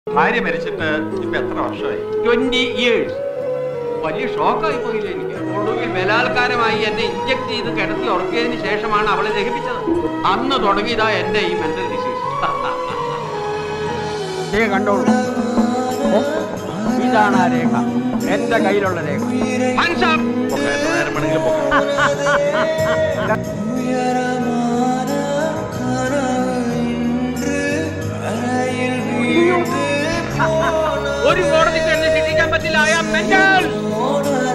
ഭാര്യ മരിച്ചിട്ട് ഇപ്പൊ എത്ര വർഷമായി? 20 years. വലിയ ഷോക്കായി പോയില്ല എനിക്ക്. ഒടുവിൽ ബലാത്കാരമായി എന്നെ ഇഞ്ചക്ട് ചെയ്ത് കിടത്തി ഉറക്കിയതിന് ശേഷമാണ് അവളെ ദഹിപ്പിച്ചത്. അന്ന് തുടങ്ങിയതാ എന്റെ ഈ മെന്റൽ ഡിസീസ്. കണ്ടോളൂ, ഇതാണ് ആ രേഖ, എന്റെ കയ്യിലുള്ള രേഖ. ഒരു കോടതിക്ക് എന്നെ ശിക്ഷിക്കാൻ പറ്റില്ല. I am mental.